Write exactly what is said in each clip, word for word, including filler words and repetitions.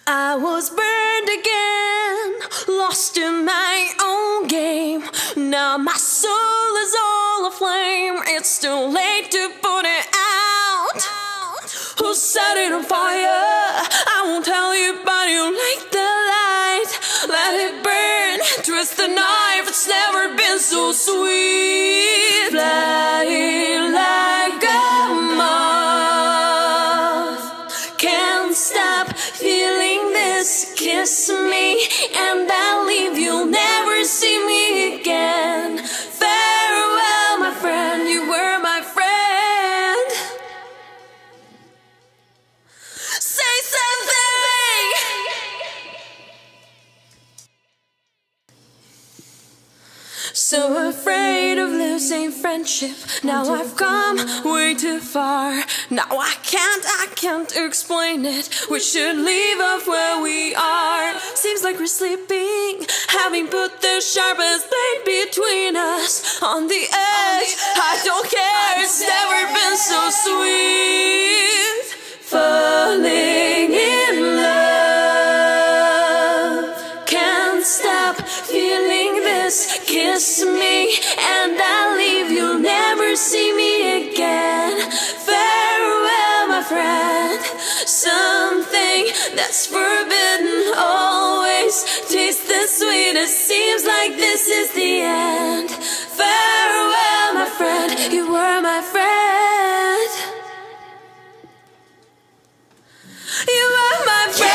I was burned again, lost in my own game. Now my soul is all aflame. It's too late to put it out. Who set it on fire? I won't tell you, but you like the light. Let it burn, twist the knife. It's never been so sweet. Flying like a moth, can't stop feeling this. Kiss me and I'll leave. You'll never see me again. Farewell, my friend, you were my friend. Say something. So afraid of losing friendship. Now I've come way too far. Now I can't, I can't explain it. We should leave off where we are. Seems like we're sleeping, having put the sharpest blade between us. On the edge, I don't care, it's never been so sweet. Falling in love, can't stop feeling this. Kiss me and I'll leave. You'll never see me again. Farewell, my friend. Something that's forbidden always tastes the sweetest. Seems like this is the end. Farewell, my friend, you were my friend. You were my friend.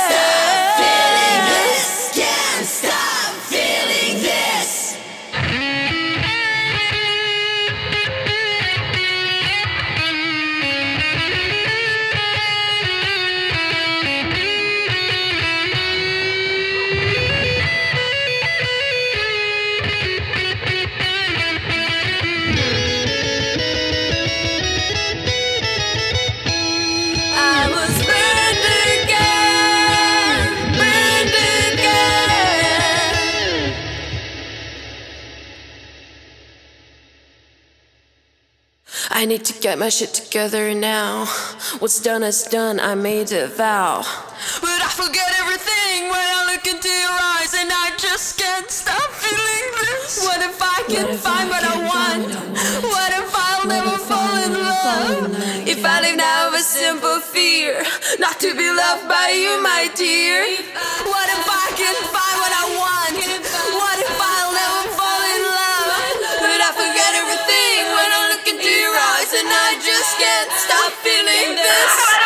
I need to get my shit together now. What's done is done, I made a vow. But I forget everything when I look into your eyes, and I just can't stop feeling this. What if I can find what I want? What if I'll never fall in love? If I live now with a simple fear, not to be loved by you, my dear. What if I can find what I want? What if I'll never fall in love? But I forget everything when I look into your eyes, and I just can't stop feeling this.